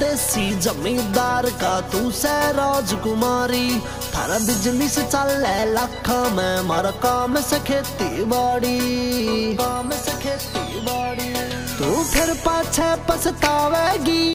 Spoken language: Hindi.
देसी जमींदार का तू से राजकुमारी। थारा बिजनेस चले लाखा में, मारा काम से खेती बाड़ी, काम से खेती बाड़ी। तू फिर पाछे पछतावेगी।